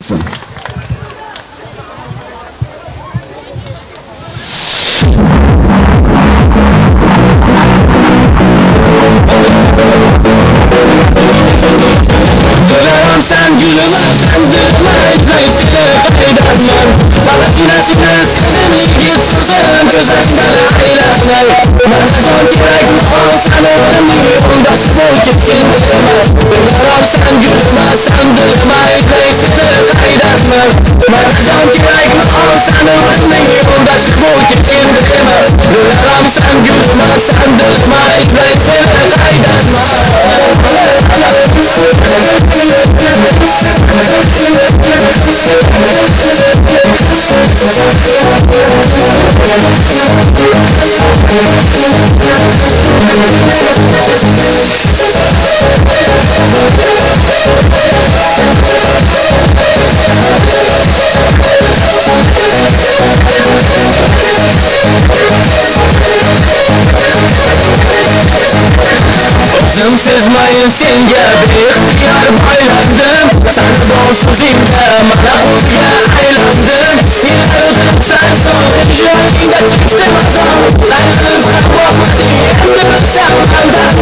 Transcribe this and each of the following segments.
Sen gülüme sendırma zeytine kaydetmem Bana sinesine senemi gitsin gözümden eylemler Bana son gerek mi ol sen önemli yoldaş bu gittin Biliyorum sen gülüme sendırma zeytine kaydetmem Bana son gerek mi ol sen önemli yoldaş bu gittin Biliyorum sen gülüme sendırma zeytine kaydetmem Sızmayın sen gibi ihtiyar baylandım Sen donsuz imde bana uyuya aylandım Yıllardım sen son yüreğinde çıktım azam Dayanıp kalmadı yendim sen benden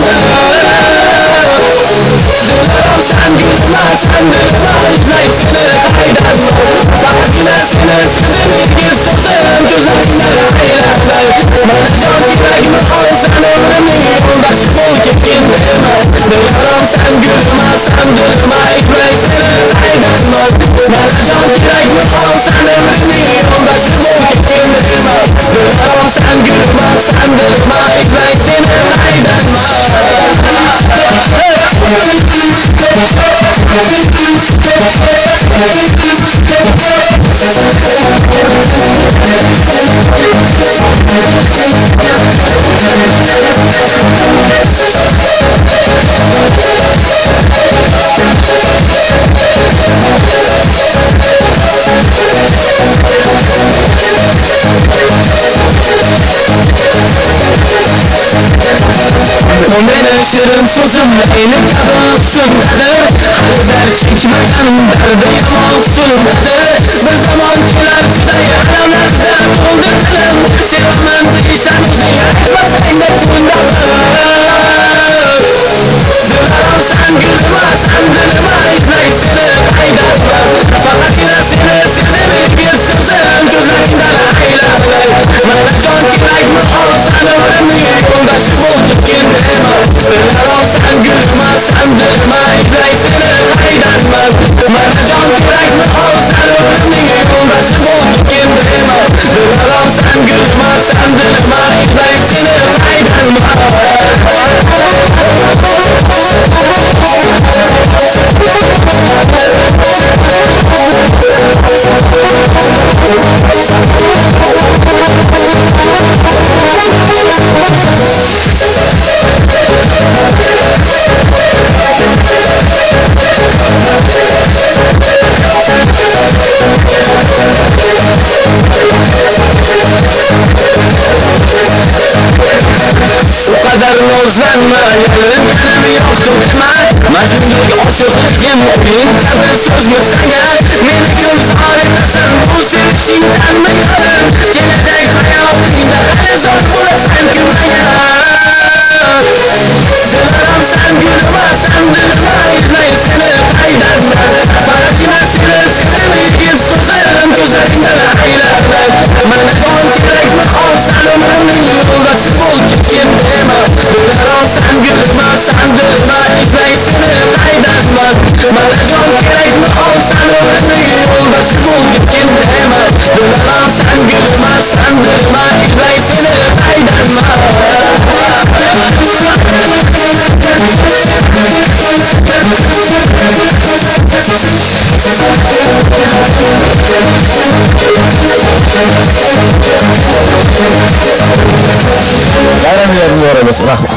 Dilerim sen gitme sen gitme izleyisini kaydetme Bana günesini sizini gitsin gözlerinden eylemler Bana can yüreğimi al sen ömrümü yoldaş bul gittin Biliyorum sen gülme sen gülme izleyisini kaydetme Bana can yüreğimi al sen ömrümü yoldaş bul gittin Biliyorum sen gülme sen gülme izleyisini kaydetme Benim şirin sözüm elim yabansın dedi Halber çekmeden derdi yamansın dedi Bir zamankiler çizeyi alemlerde buldu dilim Sevmem değilsen uzaya etmezsen de çındadır Dilerim sen gülme sen dilime izleyisini kaydetme Fakat yine seni sevdiğimi gizsizim gözlerinden eylemler Bana can gerek mi al sen önemli yoldaşı bul gittin Biliyorum sen gülme sen dilime izleyisini kaydetme Bana can gerek mi al sen önemli yoldaşı bul gittin Biliyorum sen gülme sen dilime izleyisini kaydetme O kadar nozlanma yerin benim yoktu deme Mecnunluk aşıklık oyun tabi söz mü sana Beni göz ağrıtasın bu sevişinden mi yarın Gelecek hayatında hele zor bulasın gülmeye Dilerim sen gülme sen dilime izleyisini kaydetme Bana günesini sevdiğimi gizsizim gözlerinden eylemler Bana son gerek mi al sen ömrümün yoldaşı bul gittin Biliyorum sen gülme sen dilime izleyisini kaydetme Bana can gerek mi al sen ömrümün yoldaşı bul gittin Biliyorum sen gülme sen dilime izleyisini kaydetme Yarın yarın bu arada